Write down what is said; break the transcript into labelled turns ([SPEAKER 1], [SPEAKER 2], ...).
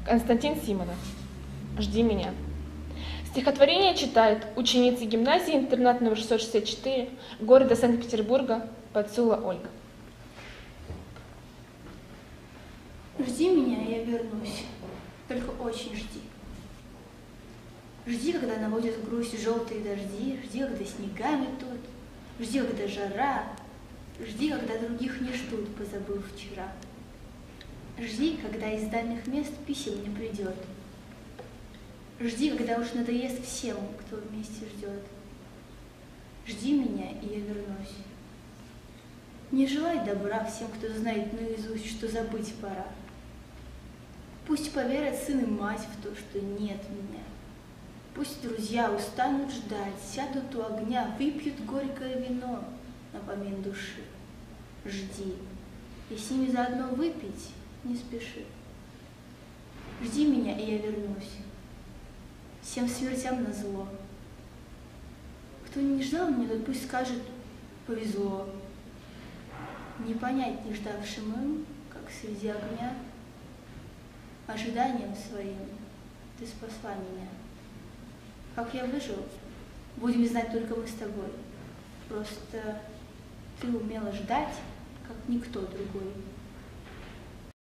[SPEAKER 1] Константин Симонов. «Жди меня». Стихотворение читает ученица гимназии интернат номер 664 города Санкт-Петербурга Пацула Ольга.
[SPEAKER 2] Жди меня, я вернусь, только очень жди. Жди, когда наводят грусть желтые дожди, жди, когда снега метут, жди, когда жара, жди, когда других не ждут, позабыв вчера. Жди, когда из дальних мест писем не придет. Жди, когда уж надоест всем, кто вместе ждет. Жди меня, и я вернусь. Не желай добра всем, кто знает наизусть, что забыть пора. Пусть поверят сын и мать в то, что нет меня. Пусть друзья устанут ждать, сядут у огня, выпьют горькое вино напомин души. Жди, и с ними заодно выпить не спеши. Жди меня, и я вернусь. Всем смертям назло. Кто не ждал меня, тот пусть скажет «повезло». Не понять не ждавшим им, как среди огня, ожиданием своим ты спасла меня. Как я выжил, будем знать только мы с тобой. Просто ты умела ждать, как никто другой.